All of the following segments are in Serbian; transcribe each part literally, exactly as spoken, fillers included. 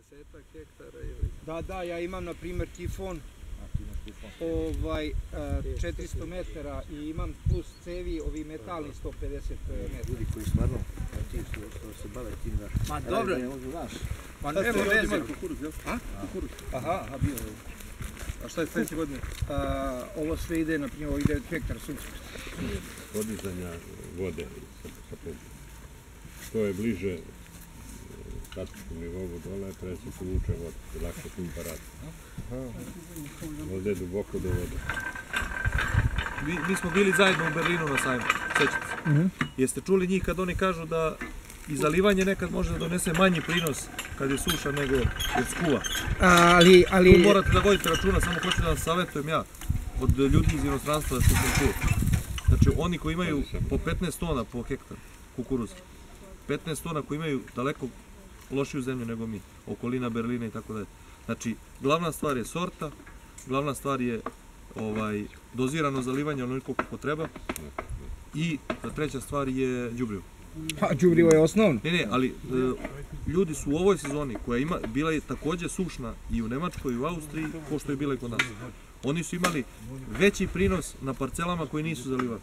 tridesetak hektara ili... Da, da, ja imam na primjer tifon, ovaj, četiristo metara i imam plus cevi, ovi metalni sto pedeset metara. Ljudi koji stvarno se bave tim da... Ma dobro. Ma evo veze. Kukuruz, jel? A? Kukuruz. Aha, a bio je. A šta je sljedeće godine? Ovo sve ide, na primjer, ovo ide hektar sunca. Podizanja vode sa pumpa. Što je bliže statičkom nivou dole, pre se povuče voda, lakše pumpa radi. Ovdje je duboko do vode. Mi smo bili zajedno u Berlinu na sajmu, sećate se. Jeste čuli njih kad oni kažu da i zalivanje nekad može da donese manji prinos kad je suša nego od skuva. Ali, ali... Tu morate da vodite računa, samo hoću da vam savjetujem ja, od ljudi iz inostranstva što sam čuo. Znači oni koji imaju po petnaest tona po hektar kukuruza, petnaest tona koji imaju daleko lošiju zemlju nego mi, okolina Berlina i tako dalje. Znači, glavna stvar je sorta, glavna stvar je ovaj, dozirano zalivanje onoliko kako treba i treća stvar je đubrivo. Pa, đubrivo je osnovno. Ne, ne, ali e, ljudi su u ovoj sezoni, koja ima, bila je također sušna i u Nemačkoj i u Austriji, ko što je bila i kod nas. Oni su imali veći prinos na parcelama koji nisu zalivali.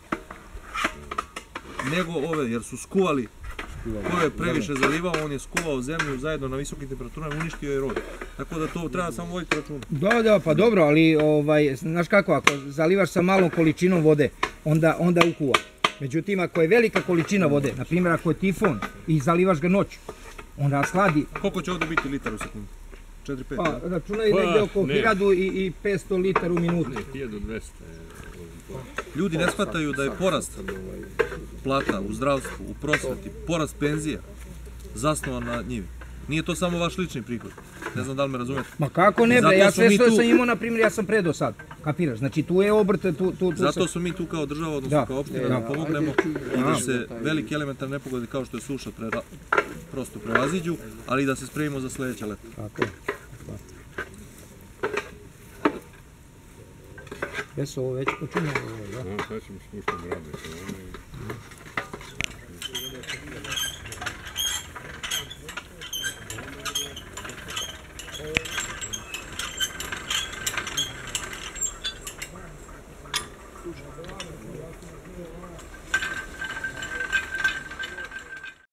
Nego ove, jer su skuvali. Ko je previše zalivao, on je skuvao zemlju zajedno na visokim temperaturama i uništio je rod. Tako da to treba samo voditi računa. Da, da, pa dobro, ali ovaj, znaš kako, ako zalivaš sa malom količinom vode, onda, onda ukuva. Međutim, ako je velika količina vode, na primjer ako je tifon i zalivaš ga noću, on rashladi. Koliko će ovdje biti litar u sekundi? četiri pet? Pa, računaj negdje oko hiljadu i petsto litara u minutu. hiljadu dvesta. Ljudi ne shvataju da je porast plata u zdravstvu, u prosveti, porast penzija zasnovan na njivi. Nije to samo vaš lični prihod. Ne znam da li me razumete. Ma kako ne bre, ja sve što sam imao, na primjer, ja sam predao sad. Kapiraš? Znači tu je obrt, tu... tu Zato smo mi tu kao država, odnosno kao opština, da pomognemo i da se velike elementarne nepogode kao što je suša prosto prevaziđu, ali i da se spremimo za sljedeće leto. Tako je. Jesu ovo već počinjeno? Da, sad ćemo spuštati raditi. Thank you.